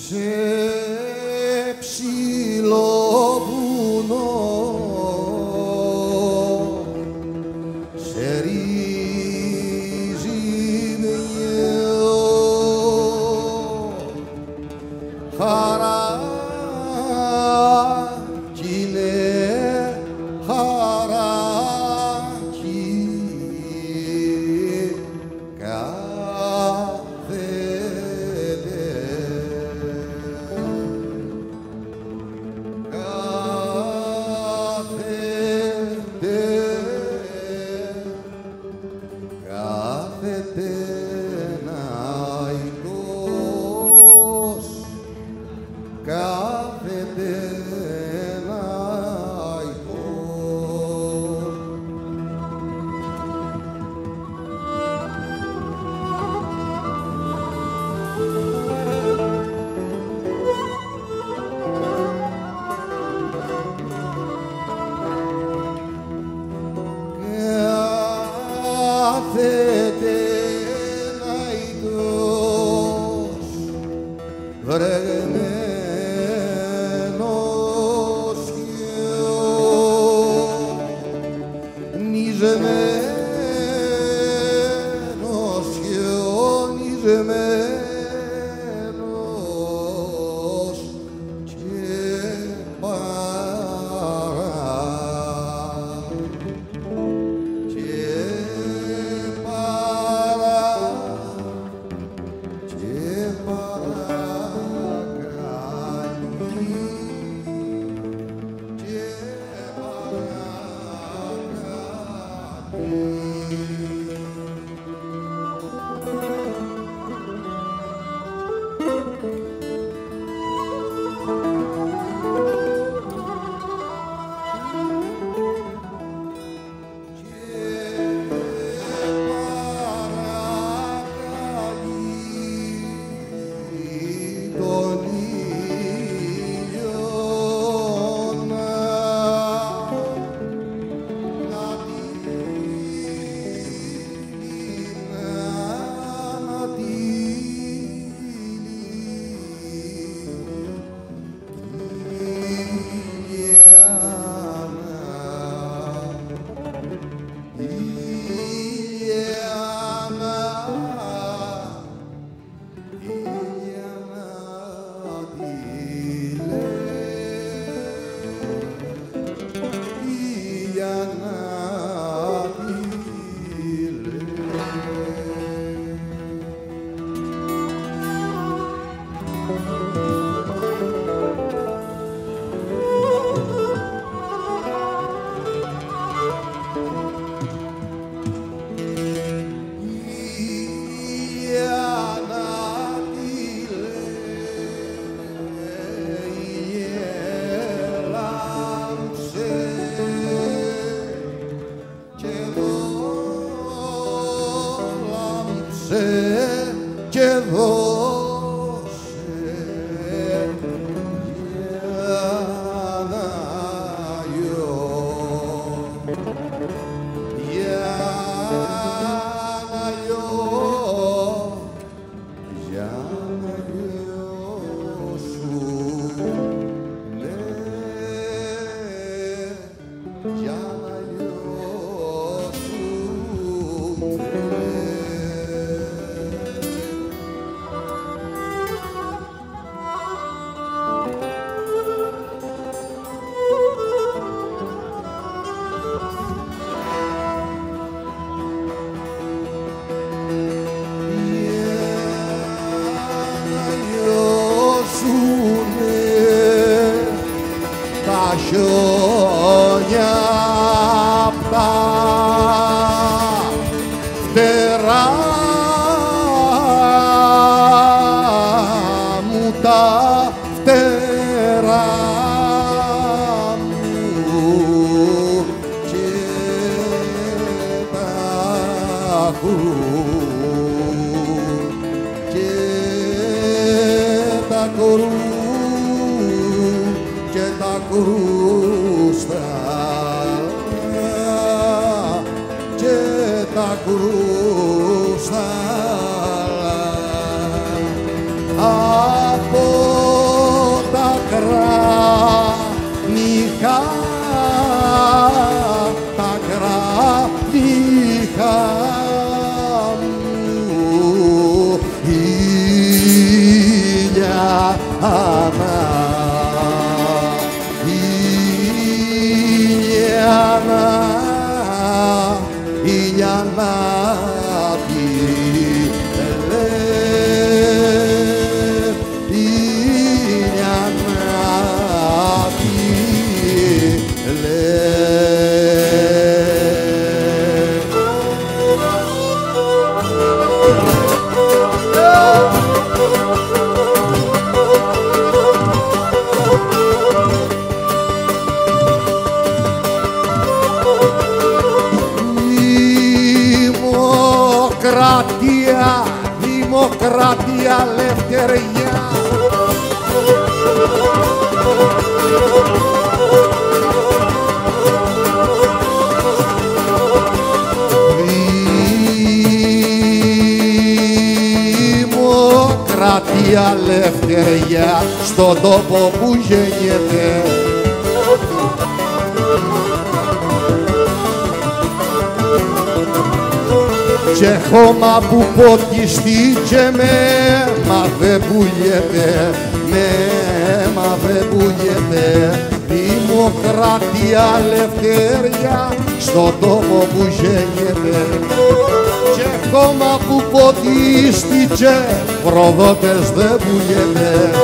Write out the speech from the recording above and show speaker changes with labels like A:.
A: σε ψηλό βουνό, σε ρύζει μυαλό, χαρά κι είναι χαρά κι κάθεται ναητός, κάθεται ναητός. Κάθεται ναητός, βρεγμένος χιονισμένος, χιονισμένος και και δώσε για να λιώσουνε, για να λιώσουνε. Τα χιόνια απ' τα φτερά μου, τα φτερά μου και τα κρούστα και τα κρούστα από Δημοκρατία, δημοκρατία, ελευθερία. Δημοκρατία, ελευθερία στον τόπο που γεννιέται. Και χώμα που ποτιστεί και μα δεν πουλιέται, μα δεν πουλιέται. Δημοκρατία, ελευθερία στον τόπο που γεννιέται. Και χώμα που ποτιστεί και προδότες δεν πουλιέται.